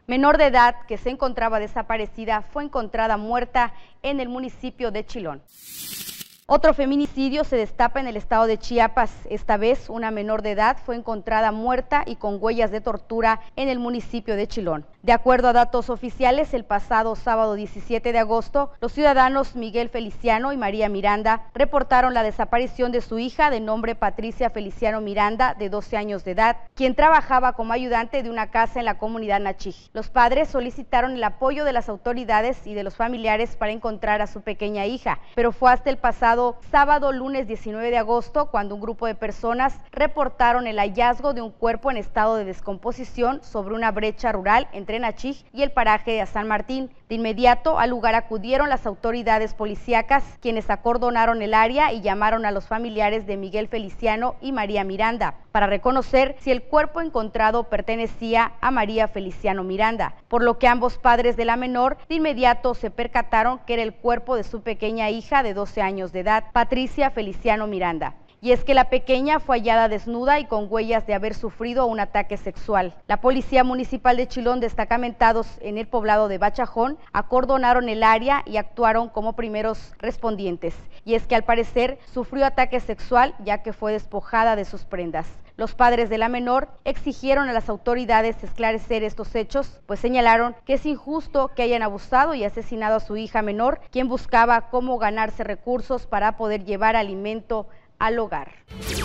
menor de edad que se encontraba desaparecida, fue encontrada muerta en el municipio de Chilón. Otro feminicidio se destapa en el estado de Chiapas. Esta vez, una menor de edad fue encontrada muerta y con huellas de tortura en el municipio de Chilón. De acuerdo a datos oficiales, el pasado sábado 17 de agosto, los ciudadanos Miguel Feliciano y María Miranda reportaron la desaparición de su hija de nombre Patricia Feliciano Miranda, de 12 años de edad, quien trabajaba como ayudante de una casa en la comunidad Nachij. Los padres solicitaron el apoyo de las autoridades y de los familiares para encontrar a su pequeña hija, pero fue hasta el pasado sábado, lunes 19 de agosto, cuando un grupo de personas reportaron el hallazgo de un cuerpo en estado de descomposición sobre una brecha rural entre Nachij y el paraje de San Martín. De inmediato al lugar acudieron las autoridades policíacas, quienes acordonaron el área y llamaron a los familiares de Miguel Feliciano y María Miranda para reconocer si el cuerpo encontrado pertenecía a María Feliciano Miranda, por lo que ambos padres de la menor de inmediato se percataron que era el cuerpo de su pequeña hija de 12 años de edad, Patricia Feliciano Miranda. Y es que la pequeña fue hallada desnuda y con huellas de haber sufrido un ataque sexual. La Policía Municipal de Chilón, destacamentados en el poblado de Bachajón, acordonaron el área y actuaron como primeros respondientes. Y es que al parecer sufrió ataque sexual, ya que fue despojada de sus prendas. Los padres de la menor exigieron a las autoridades esclarecer estos hechos, pues señalaron que es injusto que hayan abusado y asesinado a su hija menor, quien buscaba cómo ganarse recursos para poder llevar alimento al hogar.